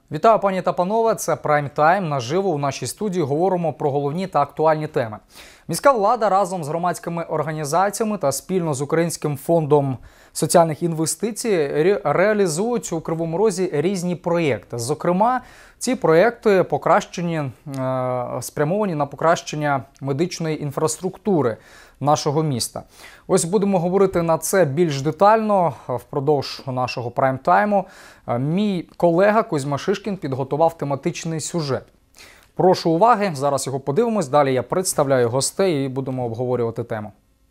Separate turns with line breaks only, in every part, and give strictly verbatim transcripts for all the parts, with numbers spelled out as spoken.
Вітаю, пані та панове, це Прайм Тайм. Наживо у нашій студії говоримо про головні та актуальні теми. Міська влада разом з громадськими організаціями та спільно з Українським фондом соціальних інвестицій ре реалізують у Кривому Розі різні проєкти. Зокрема, ці проєкти покращені, е спрямовані на покращення медичної інфраструктури нашого міста. Ось будемо говорити на це більш детально впродовж нашого прайм-тайму. Мій колега Кузьма Шишкін підготував тематичний сюжет. Прошу уваги, зараз його подивимось, далі я представляю гостей і будемо обговорювати тему.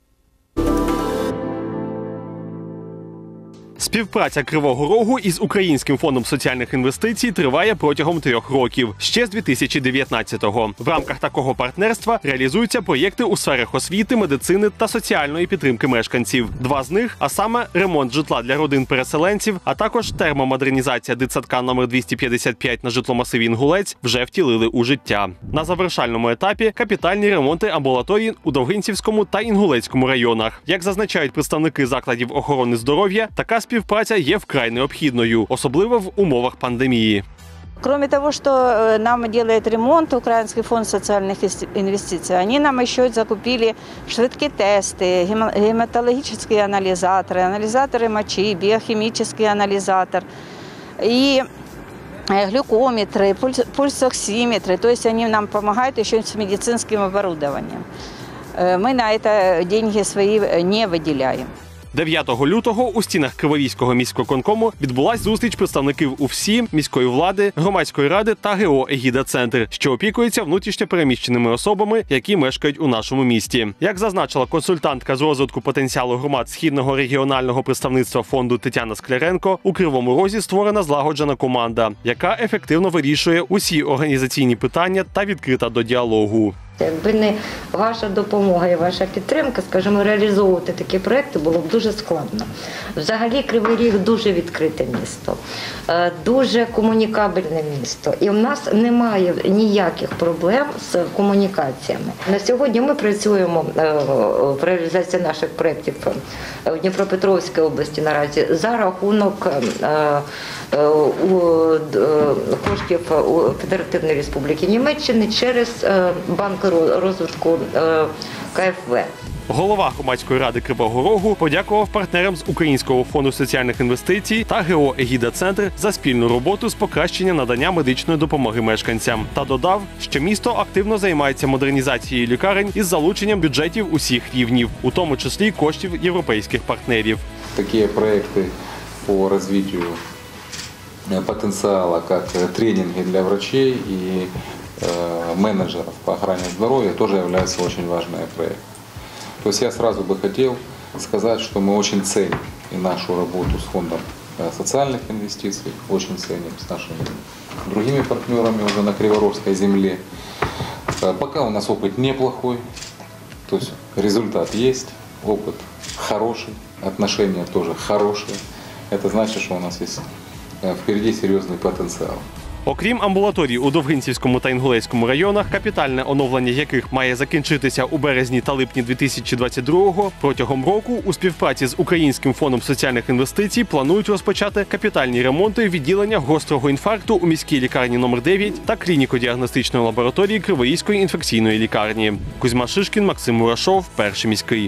Співпраця Кривого Рогу із Українським фондом соціальних інвестицій триває протягом трьох років, ще з дві тисячі дев'ятнадцятого. В рамках такого партнерства реалізуються проєкти у сферах освіти, медицини та соціальної підтримки мешканців. Два з них, а саме ремонт житла для родин переселенців, а також термомодернізація дитсадка номер двісті п'ятдесят п'ять на житломасиві Інгулець, вже втілили у життя. На завершальному етапі – капітальні ремонти амбулаторій у Довгинцівському та Інгулецькому районах. Як зазначають представники закладів охорони здоров'я, така співпраця є вкрай необхідною, особливо в умовах пандемії.
Кроме того, что нам делает ремонт Украинский фонд социальных инвестиций, они нам еще закупили швидкие тесты, гематологические анализаторы, анализаторы мочи, биохимический анализатор и глюкометры, пульсоксиметры. То есть они нам помогают еще с медицинским оборудованием. Мы на это деньги свои не выделяем.
дев'ятого лютого у стінах Криворізького міськвиконкому відбулась зустріч представників УФСІ, міської влади, громадської ради та ГО «Егіда-центр», що опікується внутрішньо переміщеними особами, які мешкають у нашому місті. Як зазначила консультантка з розвитку потенціалу громад Східного регіонального представництва фонду Тетяна Скляренко, у Кривому Розі створена злагоджена команда, яка ефективно вирішує усі організаційні питання та відкрита до діалогу.
Якби не ваша допомога і ваша підтримка, скажімо, реалізовувати такі проекти було б дуже складно. Взагалі Кривий Ріг дуже відкрите місто, дуже комунікабельне місто. І в нас немає ніяких проблем з комунікаціями. На сьогодні ми працюємо в реалізації наших проєктів в Дніпропетровській області наразі за рахунок коштів Федеративної Республіки Німеччини через банк розвитку КФВ.
Голова громадської ради Кривого Рогу подякував партнерам з Українського фонду соціальних інвестицій та ГО «Егіда-центр» за спільну роботу з покращення надання медичної допомоги мешканцям. Та додав, що місто активно займається модернізацією лікарень із залученням бюджетів усіх рівнів, у тому числі коштів європейських партнерів.
Такі проекти по розвитку потенциала, как тренинги для врачей и э, менеджеров по охране здоровья, тоже является очень важный проект. То есть я сразу бы хотел сказать, что мы очень ценим и нашу работу с фондом социальных инвестиций, очень ценим с нашими другими партнерами уже на Криворожской земле. Пока у нас опыт неплохой, то есть результат есть, опыт хороший, отношения тоже хорошие. Это значит, что у нас есть впереді серйозний потенціал.
Окрім амбулаторій у Довгинцівському та Інгулецькому районах, капітальне оновлення яких має закінчитися у березні та липні дві тисячі двадцять другого, протягом року у співпраці з Українським фондом соціальних інвестицій планують розпочати капітальні ремонти відділення гострого інфаркту у міській лікарні номер дев'ять та клініко-діагностичної лабораторії Криворізької інфекційної лікарні. Кузьма Шишкін, Максим Мурашов, Перший міський.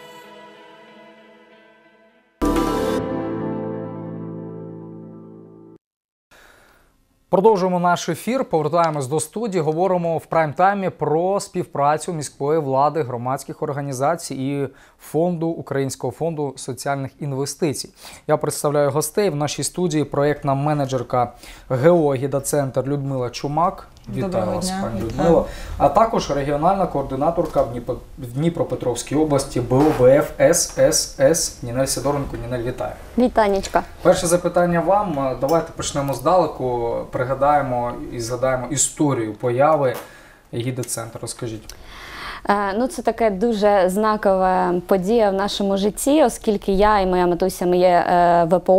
Продовжуємо наш ефір, повертаємось до студії, говоримо в прайм-таймі про співпрацю міської влади, громадських організацій і фонду, Українського фонду соціальних інвестицій. Я представляю гостей в нашій студії, проєктна менеджерка ГО «Егіда-центр» Людмила Чумак. Вітаю вас, пані Людмила. А також регіональна координаторка в Дніпропетровській області Б О В Ф С С С Нінель Сидоренко. Нінель, вітаю.
Вітанечка.
Перше запитання вам. Давайте почнемо здалеку, пригадаємо і згадаємо історію появи «Егіда-центр». Розкажіть.
Ну, це така дуже знакова подія в нашому житті, оскільки я і моя матуся, ми є В П О.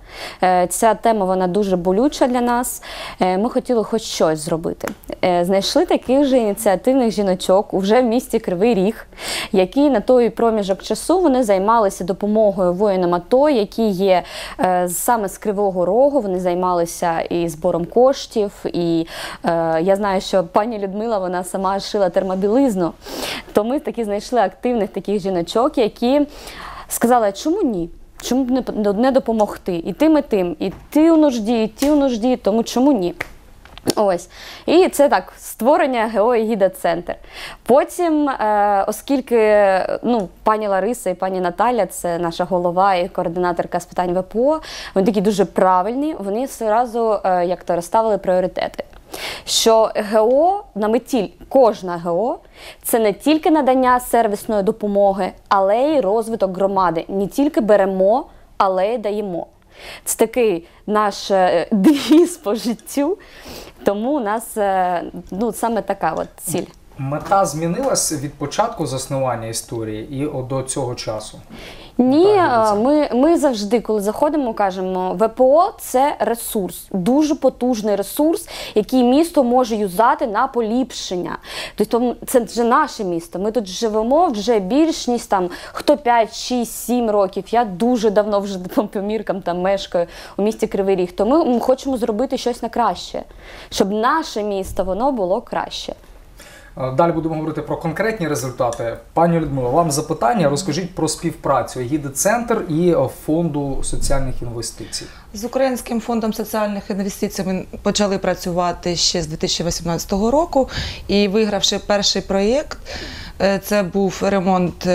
Е, Ця тема, вона дуже болюча для нас. Е, Ми хотіли хоч щось зробити. Е, Знайшли таких же ініціативних жіночок уже в місті Кривий Ріг, які на той проміжок часу вони займалися допомогою воїнам АТО, які є е, саме з Кривого Рогу. Вони займалися і збором коштів, і е, я знаю, що пані Людмила, вона сама шила термобілизну. То ми таки знайшли активних таких жіночок, які сказали, чому ні? Чому б не, не допомогти? І тим, і тим. І ти у нужді, і ті у нужді, тому чому ні? Ось. І це так, створення ГО «Егіда-центр». Потім, е, оскільки ну, пані Лариса і пані Наталя, це наша голова і координаторка з питань ВПО, вони такі дуже правильні, вони одразу е, як то розставили пріоритети. Що ГО, на меті кожна ГО, це не тільки надання сервісної допомоги, але й розвиток громади. Не тільки беремо, але й даємо. Це такий наш девіз по життю, тому у нас ну, саме така от ціль.
Мета змінилась від початку заснування історії і до цього часу?
Ні, ми, ми завжди, коли заходимо, кажемо, ВПО – це ресурс, дуже потужний ресурс, який місто може юзати на поліпшення. Тобто це вже наше місто, ми тут живемо вже більш ніж там, хто п'ять, шість, сім років. Я дуже давно вже по міркам там мешкаю у місті Кривий Ріг, то ми хочемо зробити щось на краще, щоб наше місто, воно було краще.
Далі будемо говорити про конкретні результати. Пані Людмило, вам запитання. Розкажіть про співпрацю «Егіда-центр» і Фонду соціальних інвестицій.
З Українським фондом соціальних інвестицій ми почали працювати ще з дві тисячі вісімнадцятого року. І вигравши перший проєкт, це був ремонт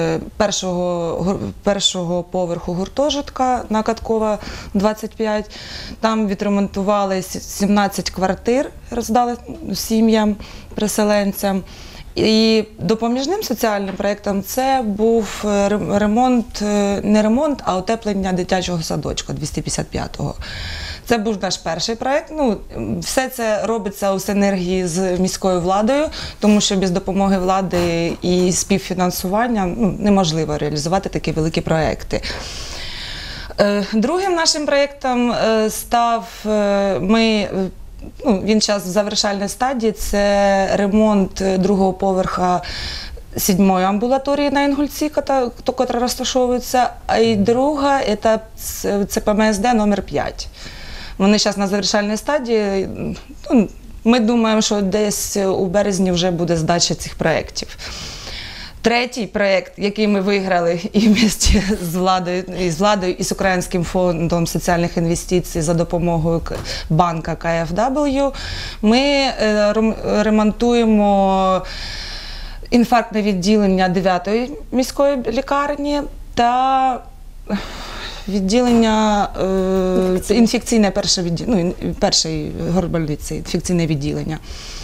першого, першого поверху гуртожитка на Каткова, двадцять п'ять. Там відремонтували сімнадцять квартир, роздали сім'ям, переселенцям. І допоміжним соціальним проєктом це був ремонт, не ремонт, а утеплення дитячого садочка двісті п'ятдесят п'ятого. Це був наш перший проєкт. Ну, все це робиться у синергії з міською владою, тому що без допомоги влади і співфінансування ну, неможливо реалізувати такі великі проєкти. Другим нашим проєктом став, ми, ну, він зараз в завершальній стадії, це ремонт другого поверха седьмої амбулаторії на Інгульці, яка розташовується, а і друга – це ЦПМСД номер п'ять. Вони зараз на завершальній стадії. Ну, ми думаємо, що десь у березні вже буде здача цих проєктів. Третій проєкт, який ми виграли і вместе з владою, і з владою, і з Українським фондом соціальних інвестицій за допомогою банка Ка Еф Дабл Ю, ми ремонтуємо інфарктне відділення дев'ятої міської лікарні та відділення, е, інфекційне перше відділення, ну, першої горбольниці, інфекційне відділення.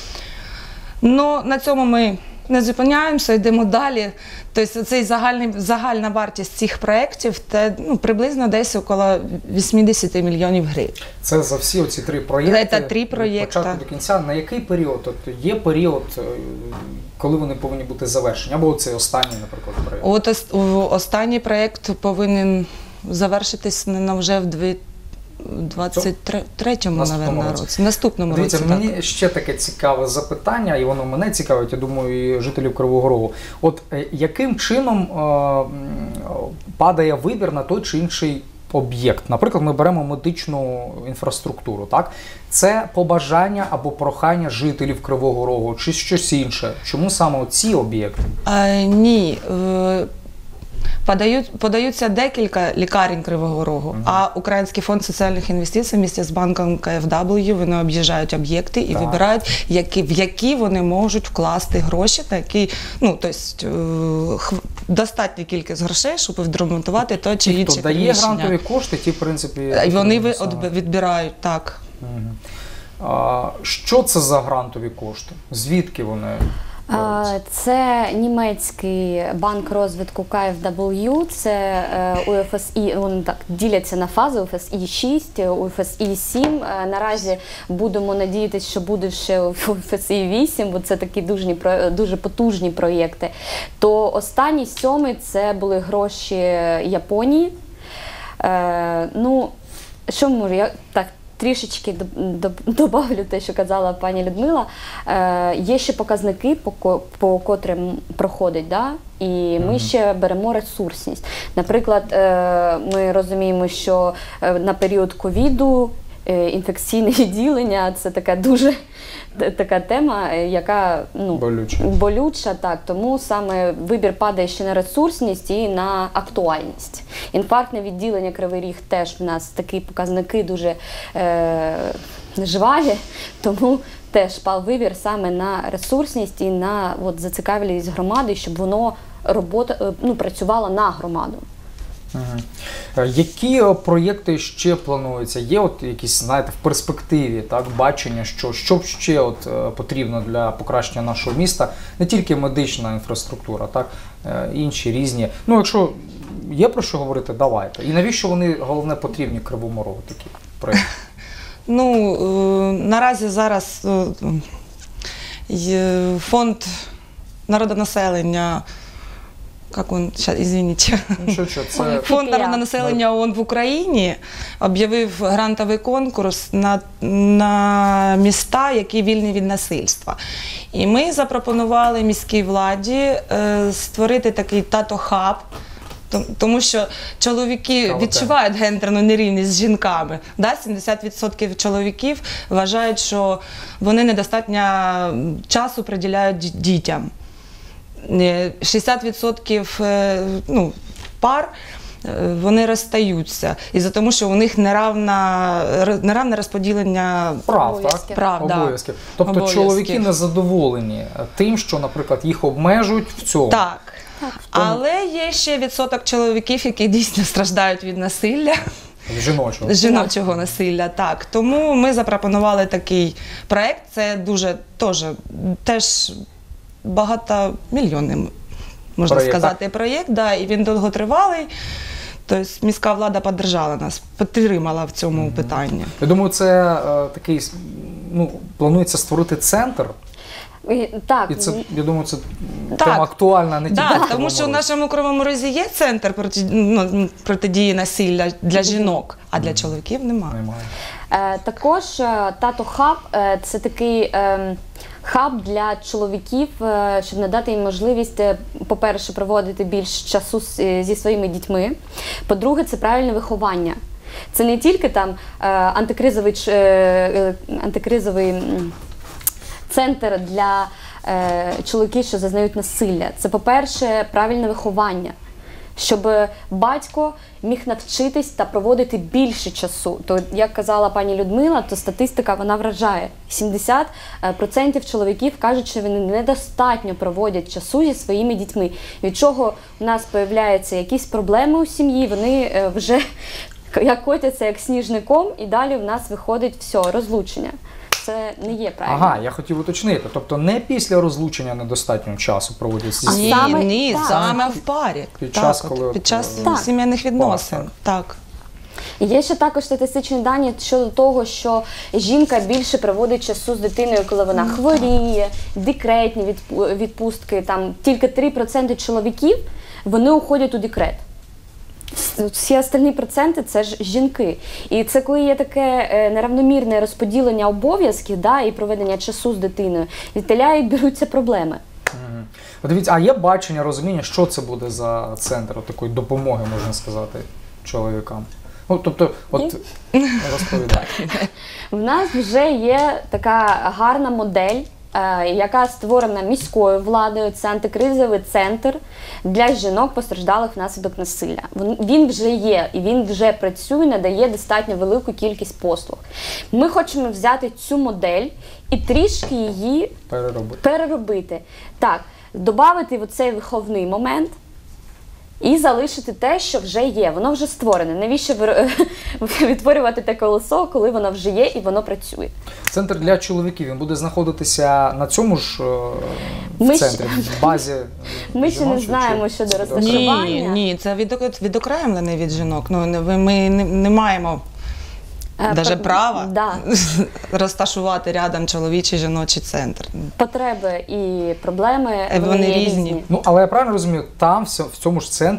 Ну, на цьому ми не зупиняємося, йдемо далі. Тобто цей загальний, загальна вартість цих проєктів це ну, приблизно десь около вісімдесят мільйонів гривень.
Це за всі оці три проєкти?
Це три проєкти.
Від початку до кінця. На який період? Тобто є період, коли вони повинні бути завершені? Або цей останній, наприклад, проєкт?
От останній проєкт повинен завершитись на вже в двадцять третьому, мабуть, році. Наступному
Дивіться,
році.
Мені
так.
ще таке цікаве запитання, і воно мене цікавить, я думаю, і жителів Кривого Рогу. От яким чином е, падає вибір на той чи інший об'єкт? Наприклад, ми беремо медичну інфраструктуру, так? Це побажання або прохання жителів Кривого Рогу, чи щось інше? Чому саме ці об'єкти?
А, ні. Е... Подають, подаються декілька лікарень Кривого Рогу, uh-huh. а Український фонд соціальних інвестицій вместе з банком Ка Еф Дабл Ю вони об'їжджають об'єкти і так. вибирають, які, в які вони можуть вкласти гроші, на які, ну, тобто, достатня кількість грошей, щоб відремонтувати то чи інше
Хто дає грантові кошти, ті, в принципі...
І вони відбирають, так.
Uh-huh. А, що це за грантові кошти? Звідки вони?
Це німецький банк розвитку Ка Еф Дабл Ю, це У Еф Ес І, вони так діляться на фази, У Еф Ес І шість, У Еф Ес І сім. Наразі будемо надіятися, що буде ще У Еф Ес І вісім, бо це такі дуже, дуже потужні проєкти. То останній сьомий це були гроші Японії. Ну, Що можу? Я так трішечки добавлю те, що казала пані Людмила. Е, є ще показники, по, ко, по котрим проходить, да? І ми ще беремо ресурсність. Наприклад, е, ми розуміємо, що на період ковіду інфекційне відділення – це така дуже така тема, яка ну,
болюча.
болюча, так. Тому саме вибір падає ще на ресурсність і на актуальність. Інфарктне відділення Кривий Ріг теж в нас такі показники дуже е, жваві, тому теж пав вибір саме на ресурсність і на от, зацікавленість громади, щоб воно робота, ну, працювало на громаду.
Угу. Які проєкти ще плануються? Є от якісь, знаєте, в перспективі, так, бачення, що, що б ще от, е, потрібно для покращення нашого міста? Не тільки медична інфраструктура, так, е, інші різні. Ну, якщо є про що говорити, давайте. І навіщо вони, головне, потрібні Кривому Рогу, такі проєкти?
Ну, е, наразі зараз е, фонд народонаселення, как он, сейчас, извините.
Ну, що, це...
Фонд народонаселення ООН в Україні об'явив грантовий конкурс на, на міста, які вільні від насильства. І ми запропонували міській владі е, створити такий тато-хаб, тому що чоловіки відчувають гендерну нерівність з жінками. Да? сімдесят відсотків чоловіків вважають, що вони недостатньо часу приділяють дітям. шістдесят відсотків ну, пар вони розстаються із-за того, що у них неравна, неравне розподілення
прав, так?
прав
обов'язків.
Да.
Тобто
обов'язків.
чоловіки не задоволені тим, що, наприклад, їх обмежують в цьому.
Так. Тому... Але є ще відсоток чоловіків, які дійсно страждають від насилля.
Жіночого.
Жіночого насилля, так. Тому ми запропонували такий проєкт. Це дуже теж, теж багатомільйонний, можна
проєкт,
сказати,
так?
проєкт. Да, і він довготривалий. Тобто міська влада підтримала нас, підтримала в цьому mm-hmm. питанні.
Я думаю, це е, такий, ну, планується створити центр.
Так.
І це, я думаю, це
так.
тема актуальна не тільки
так,
в Кривому
тому що в
Розі.
нашому Кривому Розі є центр проти, ну, протидії насилля для жінок, а для чоловіків немає.
Немає.
Е, також тато-хаб е, – це такий е, хаб для чоловіків, е, щоб надати їм можливість, е, по-перше, проводити більш часу з, зі своїми дітьми. По-друге, це правильне виховання. Це не тільки там е, антикризовий, е, антикризовий центр для е, чоловіків, що зазнають насилля. Це, по-перше, правильне виховання. Щоб батько міг навчитись та проводити більше часу. То, як казала пані Людмила, то статистика вона вражає. сімдесят відсотків чоловіків кажуть, що вони недостатньо проводять часу зі своїми дітьми. Від чого в нас з'являються якісь проблеми у сім'ї, вони вже як котяться як сніжником, і далі в нас виходить все, розлучення. Це не є правильно.
Ага, я хотів уточнити. Тобто не після розлучення недостатньо часу проводять зі
Ні,
саме,
ні,
так.
саме в парі.
Під
так,
час,
от,
коли
під час
так.
сімейних відносин.
Так,
так.
І є ще також статистичні дані щодо того, що жінка більше проводить часу з дитиною, коли вона хворіє, декретні відпустки. Там тільки три відсотки чоловіків, вони уходять у декрет. Всі остальні проценти – це ж жінки. І це коли є таке неравномірне розподілення обов'язків, да, і проведення часу з дитиною, відтіля і беруться проблеми.
Угу. Дивіться, а є бачення, розуміння, що це буде за центр такої допомоги, можна сказати, чоловікам? Ну, тобто, от розповідайте.
В нас вже є така гарна модель, яка створена міською владою, це антикризовий центр для жінок, постраждалих внаслідок насилля. Він вже є, і він вже працює, надає достатньо велику кількість послуг. Ми хочемо взяти цю модель і трішки її
переробити.
переробити. Так, додати оцей виховний момент, і залишити те, що вже є. Воно вже створене. Навіщо відтворювати те колесо, коли воно вже є і воно працює?
Центр для чоловіків, він буде знаходитися на цьому ж в
ми
центрі,
ще...
в базі?
Ми ще не знаємо щодо розташування.
Ні, ні, це відокремлений від жінок. Ну, ми не, не маємо навіть
Пер...
права
да.
розташувати рядом чоловічий, жіночий центр.
Потреби і проблеми,
вони, вони різні.
різні.
Ну, але я правильно розумію, там в цьому ж центрі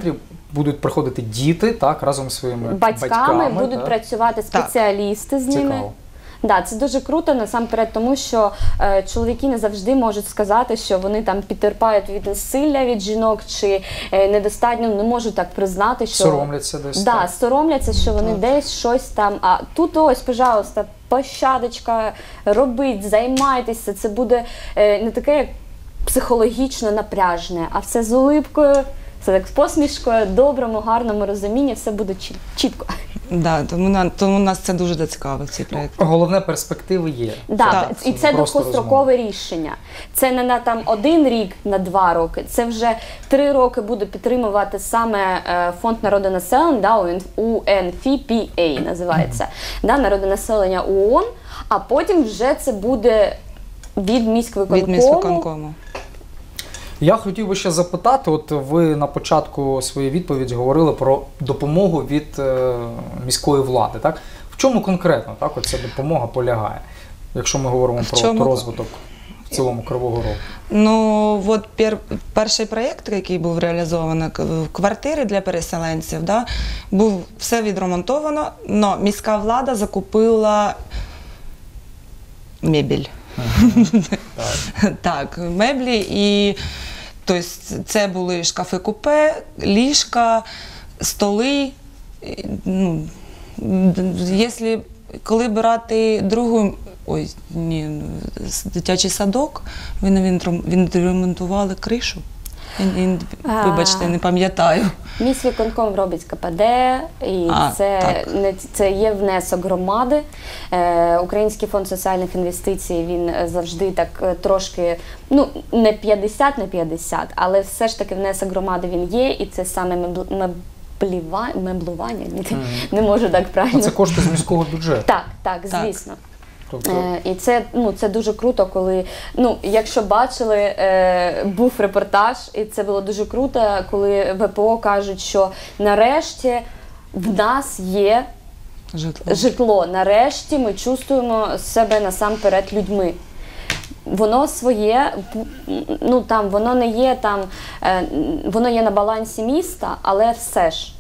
будуть приходити діти, так, разом зі своїми
Батьками,
батьками.
будуть
так?
працювати спеціалісти з ними.
Цікаво.
Да, це дуже круто, насамперед, тому що е, чоловіки не завжди можуть сказати, що вони там підтерпають від насилля від жінок, чи е, недостатньо, не можуть так признати, що...
Соромляться десь.
Да,
так.
соромляться, що вони десь щось там, а тут ось, пожалуйста, пощадочка, робіть, займайтеся, це буде е, не таке як психологічно напряжне, а все з улипкою, все так з посмішкою, доброму, гарному розумінні, все буде чіт- чітко.
Да, тому, на, тому нас це дуже зацікавив, цей проєкт.
Головне, перспективи є.
Да,
Так,
і це
просто
довгострокове рішення. Це не на там один рік, на два роки. Це вже три роки буде підтримувати саме е, фонд народонаселення, да, У Ен Еф Пі Ей називається, да, народонаселення ООН, а потім вже це буде від міськвиконкому.
Від міськвиконкому.
Я хотів би ще запитати, от ви на початку своєї відповіді говорили про допомогу від е, міської влади, так? В чому конкретно так, от ця допомога полягає, якщо ми говоримо
В
про,
чому?
про розвиток в цілому Кривого Рогу?
Ну, от пер, перший проєкт, який був реалізований, к- квартири для переселенців, да, був все відремонтовано, але міська влада закупила мебель.
Так.
Так, меблі і тобто, це були шкафи-купе, ліжка, столи. І, ну, д- якщо коли брати другу, ой, ні, с- дитячий садок, вони він- відремонтували кришу. Він- він-
А.
Вибачте, не пам'ятаю.
Міськвиконком робить Ка Пе Де, і
А,
це,
так.
не, це є внесок громади. Е, Український фонд соціальних інвестицій, він е, завжди так е, трошки, ну, не п'ятдесят на п'ятдесят, але все ж таки внесок громади він є, і це саме мебл- мебліва- меблування, не, не можу так
Ну,
правильно.
це кошти з міського бюджету.
Так, так,
Так.
звісно.
Тобто,
Е, і це, ну, це дуже круто, коли, ну, якщо бачили, е, був репортаж, і це було дуже круто, коли В П О кажуть, що нарешті в нас є
Житло.
житло, нарешті ми чувствуємо себе насамперед людьми. Воно своє, ну там, воно не є там, е, воно є на балансі міста, але все ж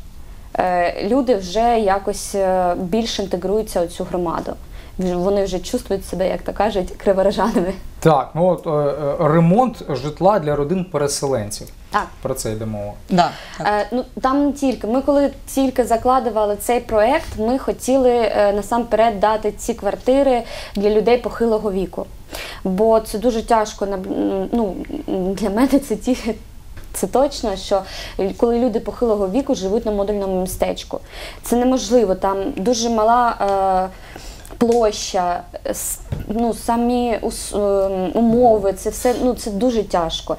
е, люди вже якось е, більш інтегруються у цю громаду. Вони вже чувствують себе, як то кажуть, криворожанами.
так, ну от е, е, ремонт житла для родин переселенців.
Так.
Про це йде мова.
Да, так.
Е, ну, там не тільки. Ми коли тільки закладували цей проєкт, ми хотіли е, насамперед дати ці квартири для людей похилого віку. Бо це дуже тяжко, на- ну, для мене це ті. Це точно, що коли люди похилого віку живуть на модульному містечку, це неможливо, там дуже мала е, площа, с- ну, самі ус- е, умови, це все, ну, це дуже тяжко.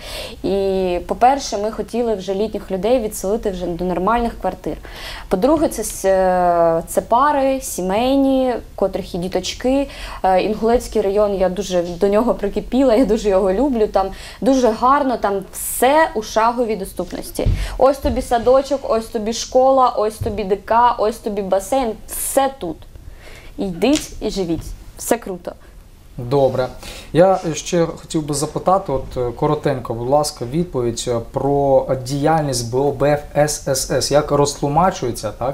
І, по-перше, ми хотіли вже літніх людей відселити вже до нормальних квартир. По-друге, це, с- е, це пари, сімейні, котрих є діточки. Е, Інгулецький район, я дуже до нього прикипіла, я дуже його люблю. Там дуже гарно, там все у шаговій доступності. Ось тобі садочок, ось тобі школа, ось тобі ДК, ось тобі басейн, все тут. Йдіть і живіть. Все круто.
Добре. Я ще хотів би запитати, от е, коротенько, будь ласка, відповідь е, про діяльність Б О Б Ф С С С. Як розтлумачується, так,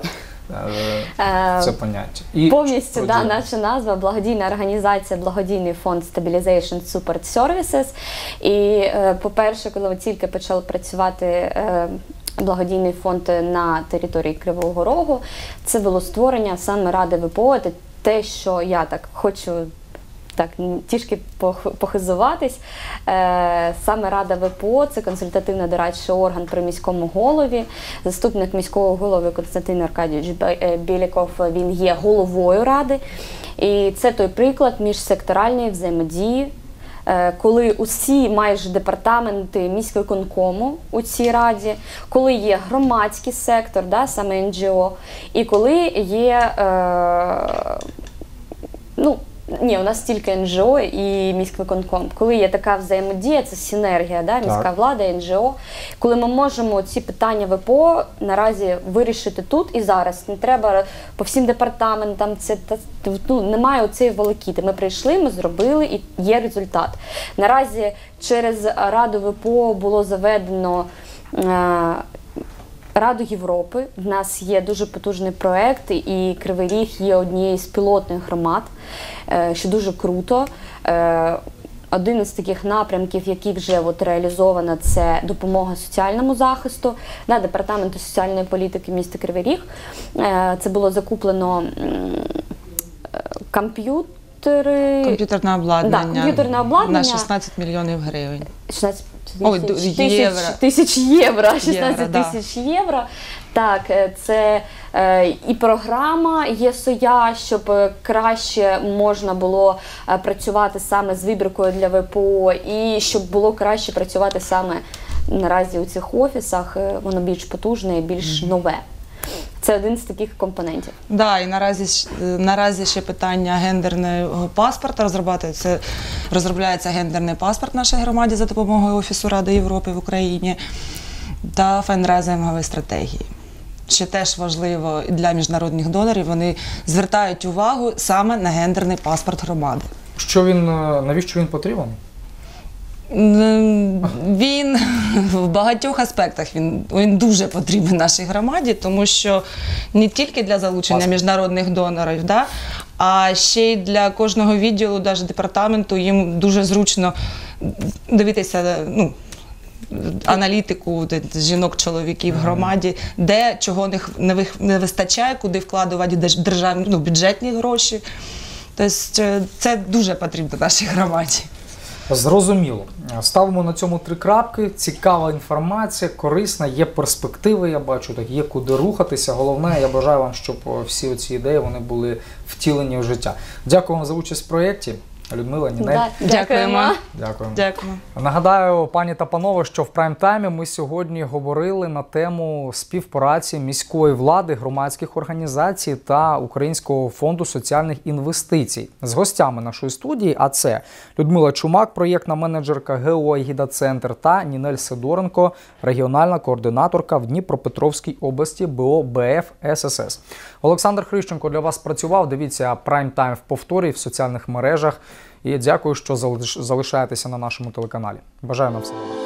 е, це поняття? І
Повністю,
про
да,
діяльність.
наша назва благодійна організація, благодійний фонд Stabilization Support Services. І, е, по-перше, коли ми тільки почали працювати е, благодійний фонд на території Кривого Рогу, це було створення саме Ради В П О. Це те, що я так хочу так трішки пох- похизуватись. Е, саме Рада В П О – це консультативно-дорадчий орган при міському голові. Заступник міського голови Константин Аркадійович Бе- е, Біліков, він є головою Ради. І це той приклад міжсекторальної взаємодії, е, коли усі майже департаменти міськвиконкому у цій раді, коли є громадський сектор, да, саме Ен Джі О, і коли є, е, ну, ні, у нас тільки Ен Джі О і міськвиконком. Коли є така взаємодія, це синергія, да, міська
Так.
влада, Ен Джі О, коли ми можемо ці питання В П О наразі вирішити тут і зараз. Не треба по всім департаментам, це, та- ну, немає оцієї волокіти. Ми прийшли, ми зробили і є результат. Наразі через Раду В П О було заведено е, Раду Європи. В нас є дуже потужний проєкт, і Кривий Ріг є однією з пілотних громад, що дуже круто. Один із таких напрямків, який вже от реалізовано, це допомога соціальному захисту да, Департаменту соціальної політики міста Кривий Ріг. Це було закуплено комп'ютери.
Комп'ютерне обладнання,
да, комп'ютерне обладнання
на шістнадцять мільйонів гривень.
шістнадцять
Ой,
тисяч,
євро.
тисяч євро, шістнадцять
Євро, да.
тисяч євро. Так, це е, і програма ЄСОЯ, щоб краще можна було е, працювати саме з вибіркою для ВПО, і щоб було краще працювати саме наразі у цих офісах, е, воно більш потужне і більш нове. Це один з таких компонентів.
Так, да, і наразі, наразі ще питання гендерного паспорта розробляється. Розробляється гендерний паспорт в нашій громаді за допомогою Офісу Ради Європи в Україні та фандрайзингової стратегії. Що теж важливо для міжнародних донорів, вони звертають увагу саме на гендерний паспорт громади.
Що він, навіщо він потрібен?
Він в багатьох аспектах він, він дуже потрібен нашій громаді, тому що не тільки для залучення
Паспорт.
міжнародних донорів, да, а ще й для кожного відділу, навіть департаменту, їм дуже зручно дивитися, ну, аналітику жінок-чоловіків в громаді, де чого не, не вистачає, куди вкладувати державні, ну, бюджетні гроші. Тобто це дуже потрібно нашій громаді.
Зрозуміло. Ставимо на цьому три крапки. Цікава інформація, корисна, є перспективи, я бачу, так, є куди рухатися. Головне, я бажаю вам, щоб всі ці ідеї вони були втілені в життя. Дякую вам за участь в проєкті. Людмила, Нінель.
Да, дякуємо.
Дякуємо.
Дякуємо.
Нагадаю, пані та панове, що в прайм-таймі ми сьогодні говорили на тему співпраці міської влади, громадських організацій та Українського фонду соціальних інвестицій. З гостями нашої студії, а це Людмила Чумак, проєктна менеджерка ГО «Егіда-центр» та Нінель Сидоренко, регіональна координаторка в Дніпропетровській області БО БФ ССС. Олександр Хрищенко для вас працював. Дивіться прайм-тайм в повторі в соціальних мережах. І дякую, що залишаєтеся на нашому телеканалі. Бажаю нам все.